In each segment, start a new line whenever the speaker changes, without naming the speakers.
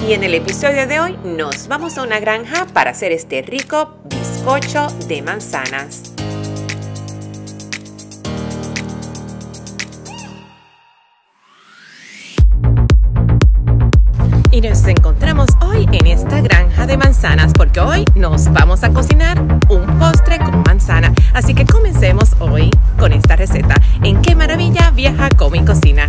Y en el episodio de hoy nos vamos a una granja para hacer este rico bizcocho de manzanas. Y nos encontramos hoy en esta granja de manzanas porque hoy nos vamos a cocinar un postre con manzana. Así que comencemos hoy con esta receta en Qué Maravilla Viaja Come y Cocina.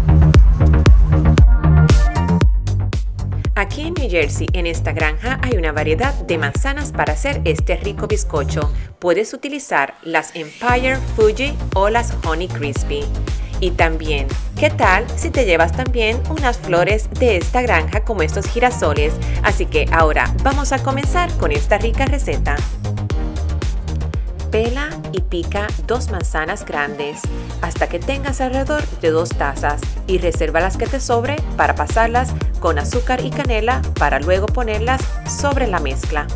Aquí en New Jersey, en esta granja, hay una variedad de manzanas para hacer este rico bizcocho. Puedes utilizar las Empire, Fuji o las Honey Crispy. Y también, ¿qué tal si te llevas también unas flores de esta granja como estos girasoles? Así que ahora vamos a comenzar con esta rica receta. Pela y pica 2 manzanas grandes hasta que tengas alrededor de 2 tazas y reserva las que te sobre para pasarlas con azúcar y canela para luego ponerlas sobre la mezcla.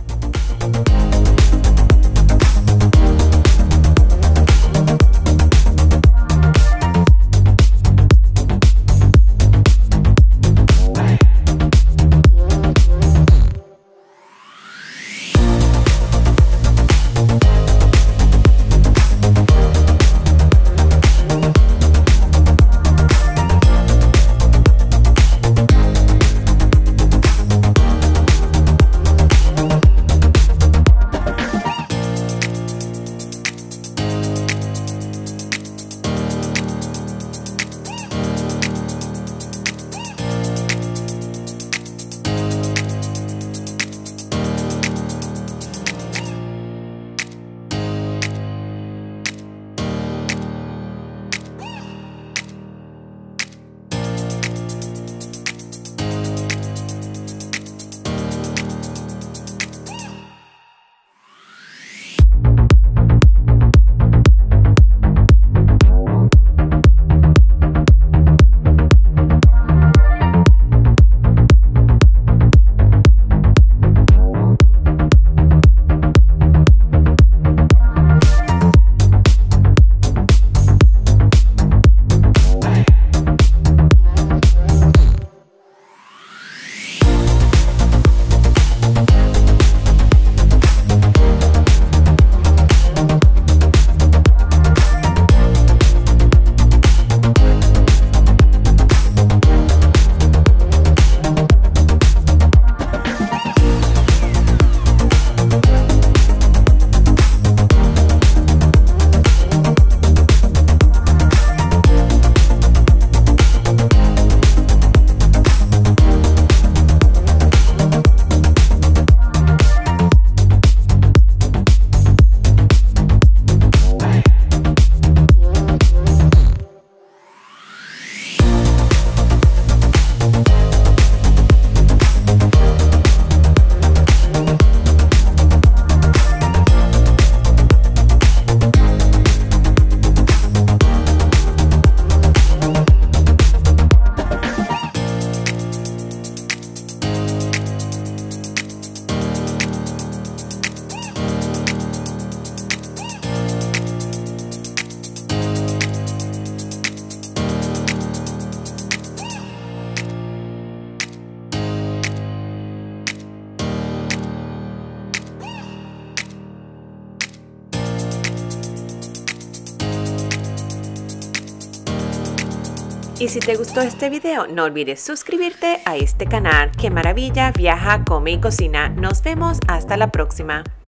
Y si te gustó este video, no olvides suscribirte a este canal. ¡Qué maravilla! Viaja, come y cocina. Nos vemos hasta la próxima.